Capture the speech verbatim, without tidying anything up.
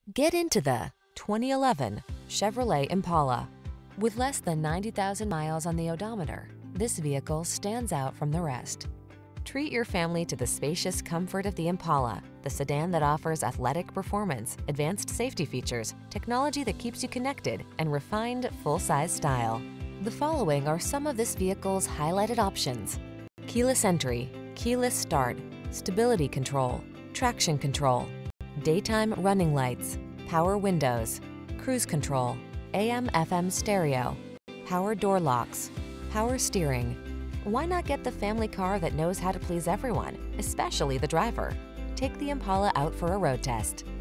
Get into the twenty eleven Chevrolet Impala. With less than ninety thousand miles on the odometer, this vehicle stands out from the rest. Treat your family to the spacious comfort of the Impala, the sedan that offers athletic performance, advanced safety features, technology that keeps you connected, and refined full-size style. The following are some of this vehicle's highlighted options: keyless entry, keyless start, stability control, traction control, daytime running lights, power windows, cruise control, A M F M stereo, power door locks, power steering. Why not get the family car that knows how to please everyone, especially the driver? Take the Impala out for a road test.